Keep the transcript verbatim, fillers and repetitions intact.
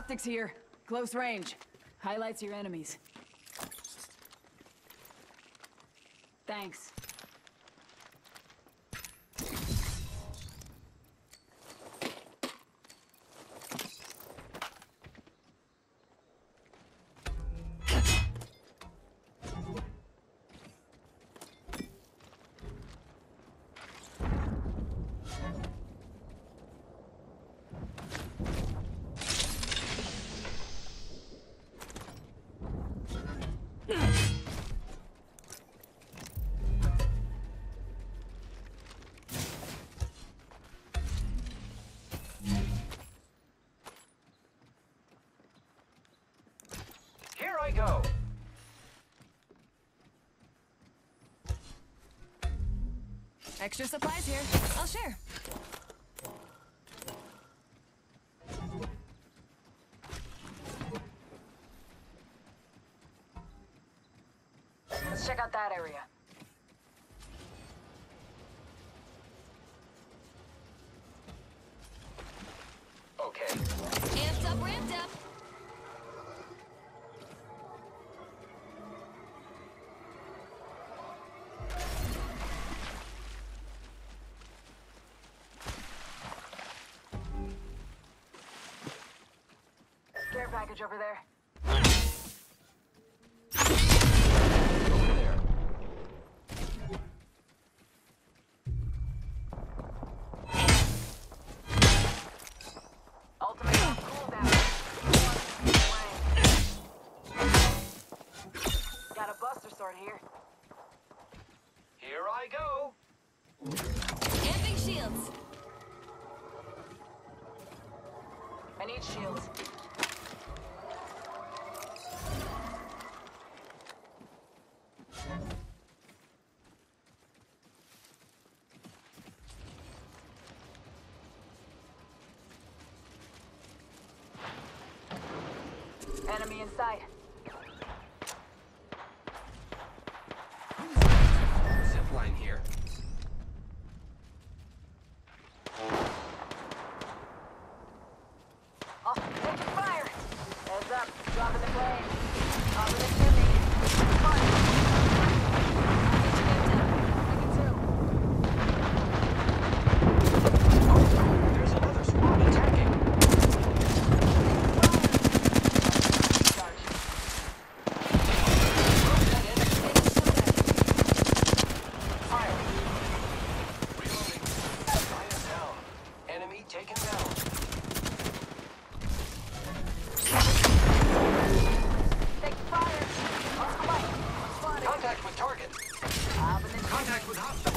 Optics here. Close range. Highlights your enemies. Thanks. Here I go. Extra supplies here. I'll share. Let's check out that area. Okay. Amped up, ramped up. Care package over there. Over there. Ultimate cooldown. Got a buster sword here. Here I go. Amping shields. I need shields. Enemy in sight. Zipline here. Oh, taking fire! Heads up, dropping the plane. Top of the chimney. Fire. There's another squad attacking. Fire. Reloading. Guy is down. Enemy taken down. Take fire! Oh, come on. Spotted. Contact with target. Top of the Contact with hostile.